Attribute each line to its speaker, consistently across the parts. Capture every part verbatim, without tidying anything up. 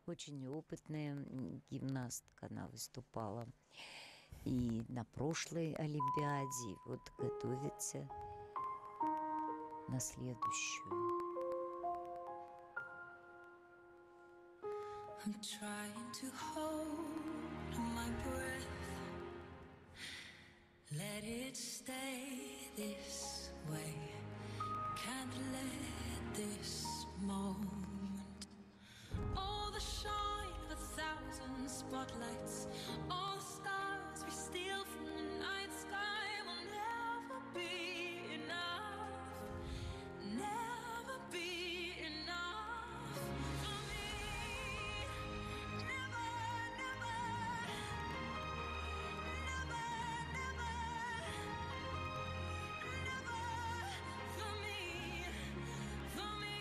Speaker 1: очень опытная гимнастка, она выступала и на прошлой Олимпиаде, вот готовится на следующую.
Speaker 2: I'm trying to hold my breath, let it stay this way, can't let this moment, all the shine of a thousand spotlights, all the stars we steal from the night sky will never be enough, never be enough for me, never, never, never, never, never for me, for me.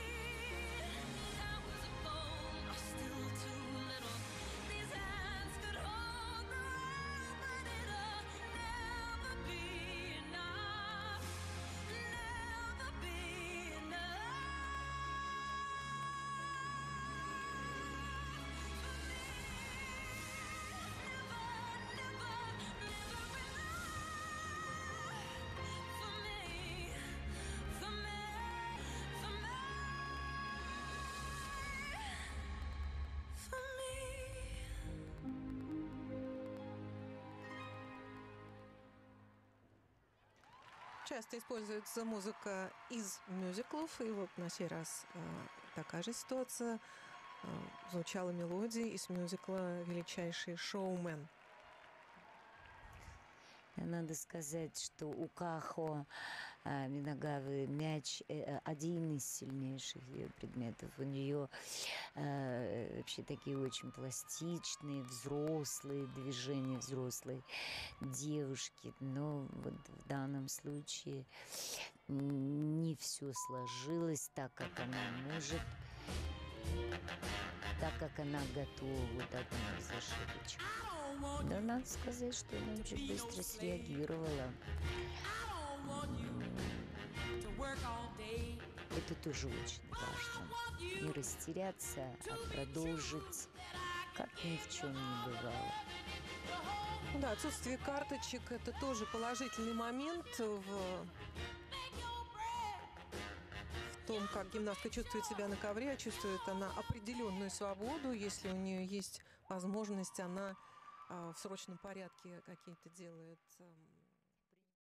Speaker 2: Hours of bone are still too little. These hands could hold the world, but it'll never be enough, never be enough for me. Never, never, never enough for me, for me, for me, for me.
Speaker 3: Часто используется музыка из мюзиклов, и вот на сей раз э, такая же ситуация. Э, звучала мелодия из мюзикла «Величайший шоумен».
Speaker 1: Надо сказать, что у Кахо э, Минагавы мяч э, один из сильнейших ее предметов. У нее э, вообще такие очень пластичные, взрослые движения, взрослые девушки. Но вот в данном случае не все сложилось так, как она может, так, как она готова, вот так она зашибочка. Да, надо сказать, что она очень быстро среагировала. Это тоже очень важно. Не растеряться, а продолжить, как ни в чем не бывало.
Speaker 3: Да, отсутствие карточек – это тоже положительный момент в, в том, как гимнастка чувствует себя на ковре. Чувствует она определенную свободу. Если у нее есть возможность, она в срочном порядке какие-то делает